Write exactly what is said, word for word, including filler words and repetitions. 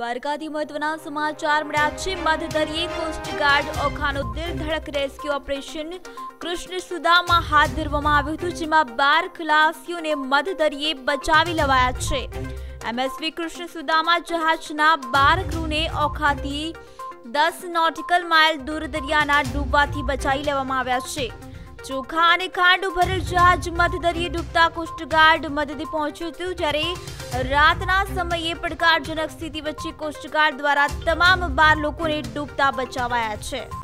દ્વારકાથી મહત્વના સમાચાર મળ્યા છે। મધદરિયે કોસ્ટગાર્ડ ઓખાનું દિલ ધડક રેસ્ક્યુ ઓપરેશન કૃષ્ણ સુદામાં હાથ ધરવામાં આવ્યું હતું, જેમાં બાર ખલાસીઓને મધદરિયે બચાવી લેવાયા છે। એમએસવી કૃષ્ણ સુદામા જહાજના બાર ક્રૂને ઓખાથી દસ નોટિકલ માઇલ દૂર દરિયાના ડૂબવાથી બચાવી લેવામાં આવ્યા છે। ચોખા અને ખાંડ ભરેલ જહાજ મધદરિયે ડૂબતા કોસ્ટગાર્ડ મદદે પહોંચ્યું હતું, જ્યારે રાતના સમયે પડકારજનક સ્થિતિ વચ્ચે કોસ્ટગાર્ડ દ્વારા તમામ બાર લોકોને ડૂબતા બચાવાયા છે।